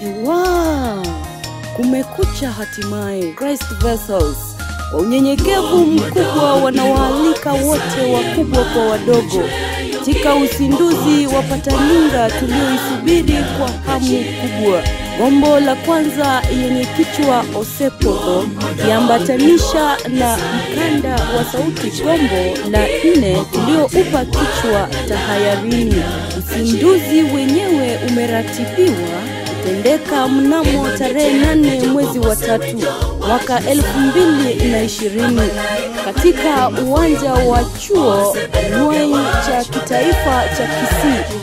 Wow! Kumekucha hatimaye. Christ Vessels kwa unyenyekevu mkubwa wanawaalika wote wakubwa kwa wadogo katika usinduzi wa pataninga tulioisubiri kwa hamu kubwa. Gombo la kwanza yenye kichwa Osepotho kiambatanisha na mkanda wa sauti gombo la 4 tulioupa kichwa Tahayarini. Usinduzi wenyewe umeratibiwa kutendeka mnamo tarehe 8 mwezi wa 3 mwaka 2020 katika uwanja wa chuo Mwai cha kitaifa cha Kisii.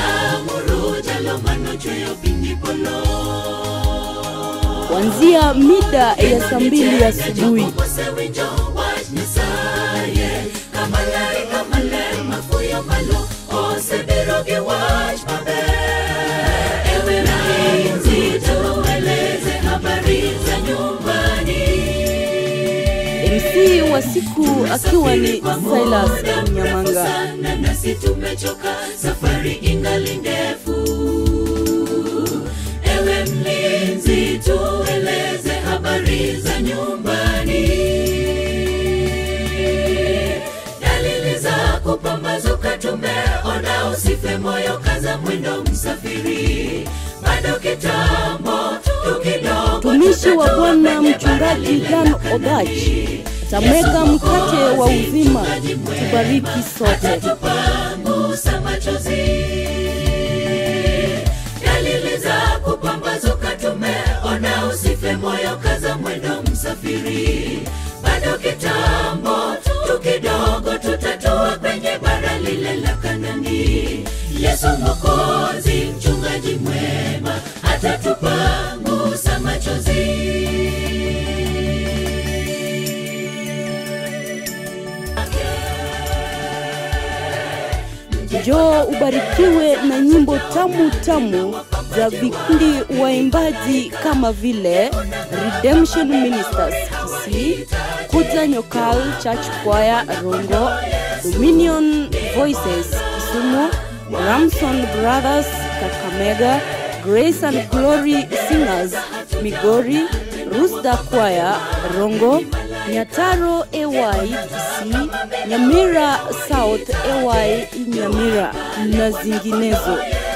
Kuanzia mida ya saa 2 asubuhi. MC wa siku akiwa ni Silas Nyamanga. Nasi tumechoka, safari ingali ndefu. Ewe mlinzi, tueleze habari za nyumbani. Dalili za kupambazuka tumeona, usife moyo, kaza mwendo msafiri. Bado kitambo tukidogo. Tumishi wa Bwana Mchungaji Dan Odachi tamega mkate wa uzima, tubariki sote. Tupangusa machozi. Dalili za kupambazuka tumeona, usife moyo, kaza mwendo msafiri. Bado kitambo tukidogo tutatoa kwenye bara lile la Kanani. Yesu Mwokozi, mchungaji mwema, atatupangusa machozi. Njoo ubarikiwe na nyimbo tamu tamu za vikundi waimbaji kama vile Redemption Ministers Kisii, Kuja Nyokal Church Choir Rongo, Dominion Voices Kisumu, Ramson Brothers Kakamega, Grace and Glory Singers Migori, Rusda Choir Rongo, Nyataro AY Kisii, Nyamira South AY Nyamira na zinginezo.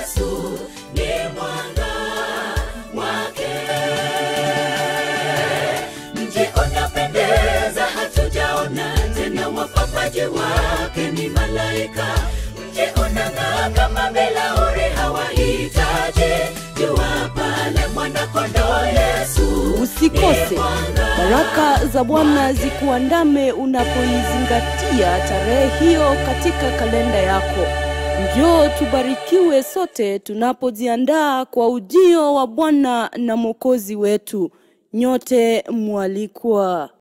Mji unapendeza, hatujaona tena, wapapaji wake ni malaika. Mji unang'aa kama bilauri, hawahitaji jua pale mwana-kondoo Yesu. Usikose baraka za Bwana zikuandame unapoizingatia tarehe hiyo katika kalenda yako. Njoo tubarikiwe sote tunapojiandaa kwa ujio wa Bwana na Mwokozi wetu. Nyote mwalikwa.